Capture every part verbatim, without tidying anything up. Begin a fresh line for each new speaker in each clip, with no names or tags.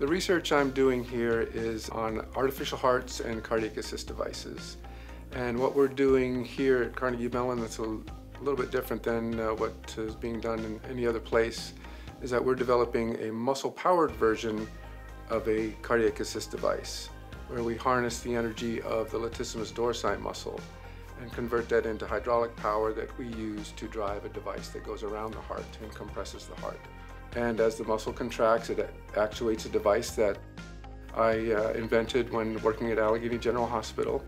The research I'm doing here is on artificial hearts and cardiac assist devices. And what we're doing here at Carnegie Mellon that's a little bit different than uh, what is being done in any other place is that we're developing a muscle-powered version of a cardiac assist device where we harness the energy of the latissimus dorsi muscle and convert that into hydraulic power that we use to drive a device that goes around the heart and compresses the heart. And as the muscle contracts, it actuates a device that I uh, invented when working at Allegheny General Hospital.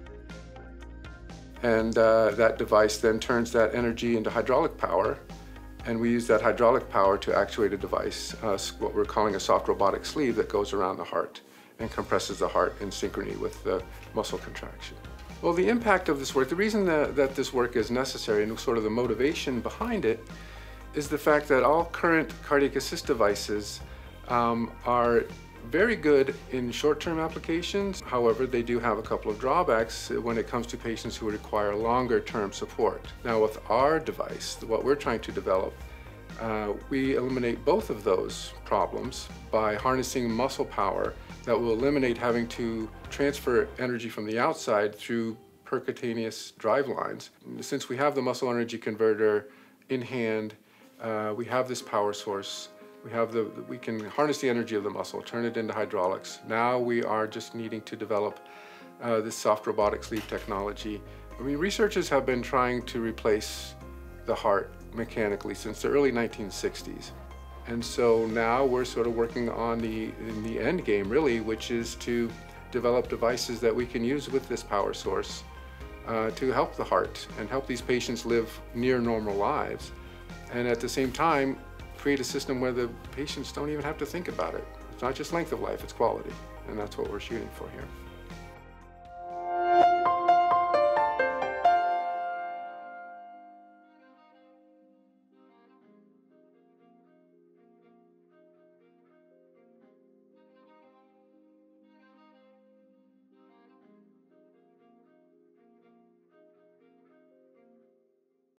And uh, that device then turns that energy into hydraulic power, and we use that hydraulic power to actuate a device, uh, what we're calling a soft robotic sleeve that goes around the heart and compresses the heart in synchrony with the muscle contraction. Well, the impact of this work, the reason that, that this work is necessary and sort of the motivation behind it is the fact that all current cardiac assist devices um, are very good in short-term applications. However, they do have a couple of drawbacks when it comes to patients who require longer-term support. Now, with our device, what we're trying to develop, uh, we eliminate both of those problems by harnessing muscle power that will eliminate having to transfer energy from the outside through percutaneous drive lines. Since we have the muscle energy converter in hand, uh, we have this power source. We have the, we can harness the energy of the muscle, turn it into hydraulics. Now we are just needing to develop uh, this soft robotic sleeve technology. I mean, researchers have been trying to replace the heart mechanically since the early nineteen sixties. And so now we're sort of working on the, in the end game really, which is to develop devices that we can use with this power source uh, to help the heart and help these patients live near normal lives. And at the same time, create a system where the patients don't even have to think about it. It's not just length of life, it's quality. And that's what we're shooting for here.